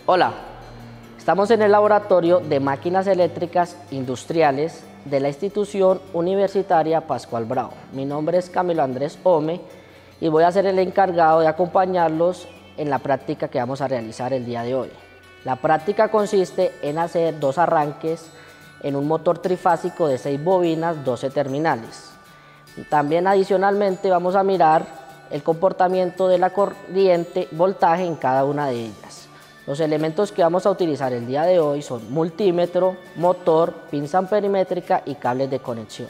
Hola, estamos en el laboratorio de máquinas eléctricas industriales de la institución universitaria Pascual Bravo. Mi nombre es Camilo Andrés Ome y voy a ser el encargado de acompañarlos en la práctica que vamos a realizar el día de hoy. La práctica consiste en hacer 2 arranques en un motor trifásico de 6 bobinas, 12 terminales. También adicionalmente vamos a mirar el comportamiento de la corriente, voltaje en cada una de ellas. Los elementos que vamos a utilizar el día de hoy son multímetro, motor, pinza amperimétrica y cables de conexión.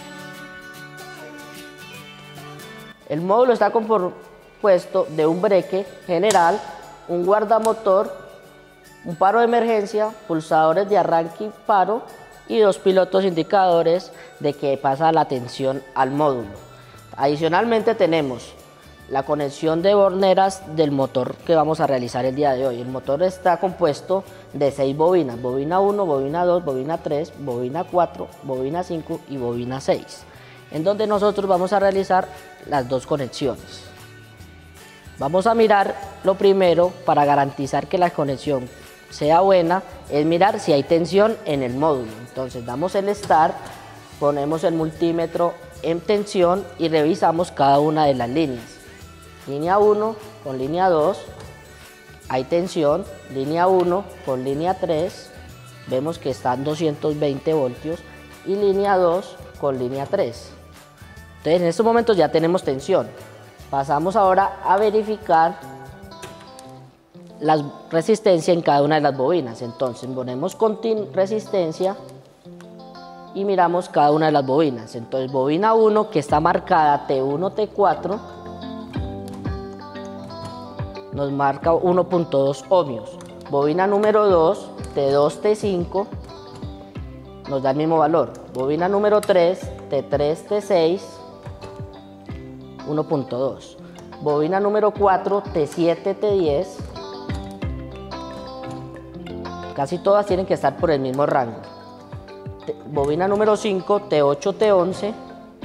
El módulo está compuesto de un breque general, un guardamotor, un paro de emergencia, pulsadores de arranque y paro y 2 pilotos indicadores de que pasa la tensión al módulo. Adicionalmente tenemos la conexión de borneras del motor que vamos a realizar el día de hoy. El motor está compuesto de 6 bobinas, bobina 1, bobina 2, bobina 3, bobina 4, bobina 5 y bobina 6, en donde nosotros vamos a realizar las 2 conexiones. Vamos a mirar lo primero para garantizar que la conexión sea buena, es mirar si hay tensión en el módulo. Entonces damos el start, ponemos el multímetro en tensión y revisamos cada una de las líneas. Línea 1 con línea 2, hay tensión. Línea 1 con línea 3, vemos que están 220 voltios. Y línea 2 con línea 3. Entonces en estos momentos ya tenemos tensión. Pasamos ahora a verificar la resistencia en cada una de las bobinas. Entonces ponemos resistencia y miramos cada una de las bobinas. Entonces bobina 1, que está marcada T1, T4, nos marca 1.2 ohmios. Bobina número 2, T2, T5, nos da el mismo valor. Bobina número 3, T3, T6, 1.2. Bobina número 4, T7, T10. Casi todas tienen que estar por el mismo rango. Bobina número 5, T8, T11.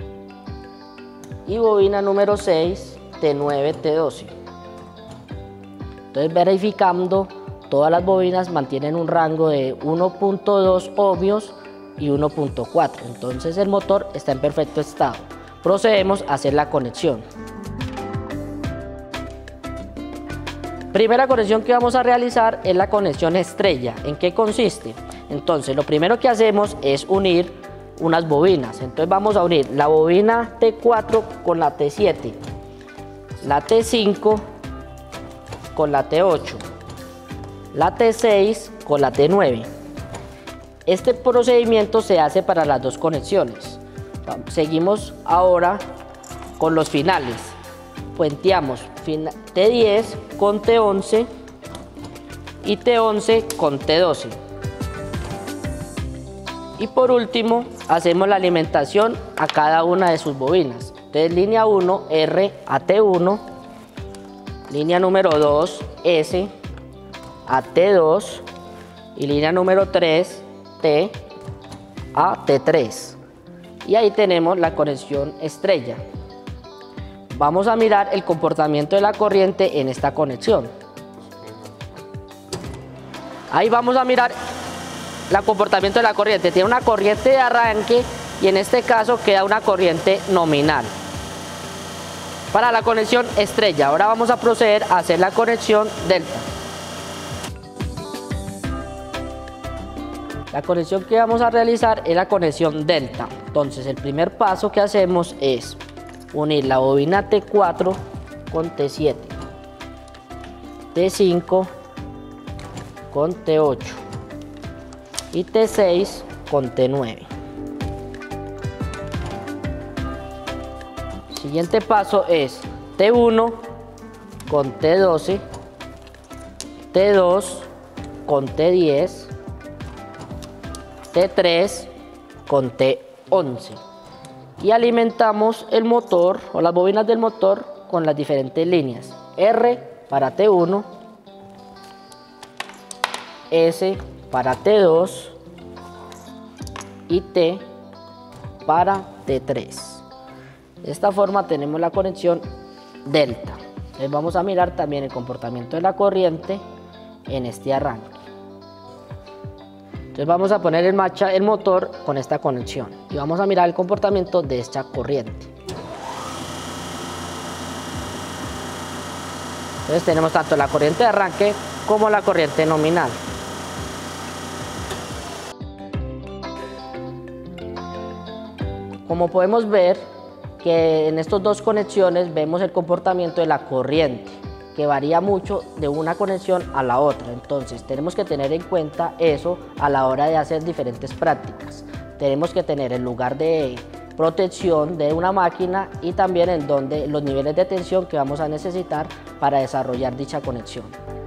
Y bobina número 6, T9, T12. Entonces, verificando, todas las bobinas mantienen un rango de 1.2 ohmios y 1.4. Entonces el motor está en perfecto estado. Procedemos a hacer la conexión. Primera conexión que vamos a realizar es la conexión estrella. ¿En qué consiste? Entonces lo primero que hacemos es unir unas bobinas. Entonces vamos a unir la bobina T4 con la T7, la T5 con la T8, la T6 con la T9. Este procedimiento se hace para las 2 conexiones. Seguimos ahora con los finales. Puenteamos T10 con T11 y T11 con T12. Y por último hacemos la alimentación a cada una de sus bobinas. Entonces línea 1 R a T1, línea número 2 S a T2 y línea número 3 T a T3. Y ahí tenemos la conexión estrella. Vamos a mirar el comportamiento de la corriente en esta conexión. Ahí vamos a mirar el comportamiento de la corriente. Tiene una corriente de arranque y en este caso queda una corriente nominal. Para la conexión estrella, ahora vamos a proceder a hacer la conexión delta. La conexión que vamos a realizar es la conexión delta. Entonces el primer paso que hacemos es unir la bobina T4 con T7, T5 con T8 y T6 con T9. Siguiente paso es T1 con T12, T2 con T10, T3 con T11 y alimentamos el motor o las bobinas del motor con las diferentes líneas. R para T1, S para T2 y T para T3. De esta forma tenemos la conexión delta. Entonces vamos a mirar también el comportamiento de la corriente en este arranque. Entonces vamos a poner en marcha el motor con esta conexión y vamos a mirar el comportamiento de esta corriente. Entonces tenemos tanto la corriente de arranque como la corriente nominal. Como podemos ver que en estas dos conexiones vemos el comportamiento de la corriente, que varía mucho de una conexión a la otra. Entonces tenemos que tener en cuenta eso a la hora de hacer diferentes prácticas. Tenemos que tener el lugar de protección de una máquina y también en donde los niveles de tensión que vamos a necesitar para desarrollar dicha conexión.